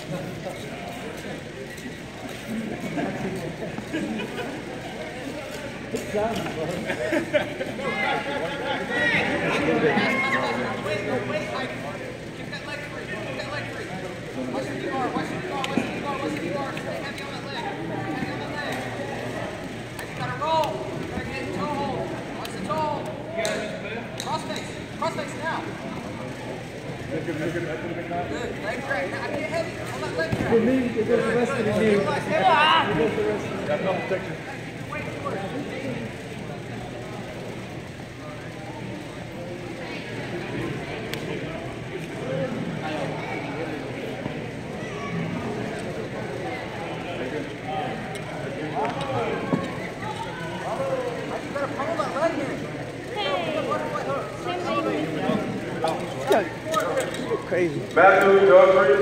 Crossface now. Good. Leg drag. Now get heavy. On that leg drag. For me, it goes the rest of the game. It goes the rest of the game. Crazy. Matthew, Douglas.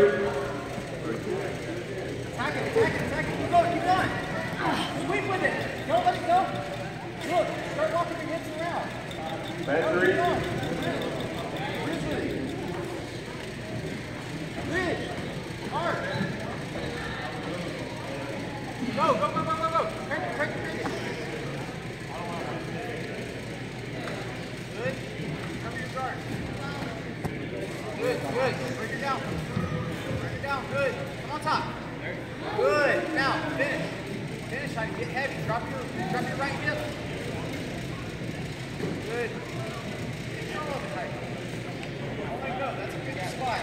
Attack it. Keep going. Sweep with it. Don't let it go. Look, start walking your hips around. Matthew. Bridge. Hard. Go. Crank it. Good. Cover your guard. Good. Bring it down. Good. Come on top. Good. Now, finish. Trying to get heavy. Drop your right hip. Good. Oh my God, that's a good spot.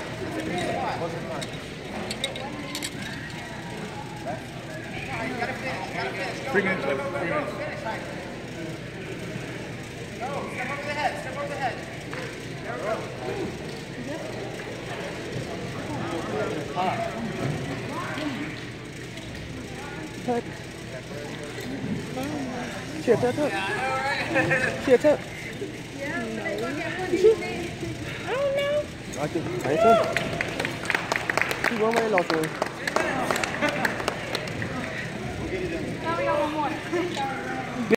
You gotta finish. Go. 3 minutes left. Finish, Heidi. Go. Step over the head. There we go. Thật. Chia thật thôi. Chia thật. I don't know. I can thấy thôi. Chị có mấy lọt rồi. Now we got one more.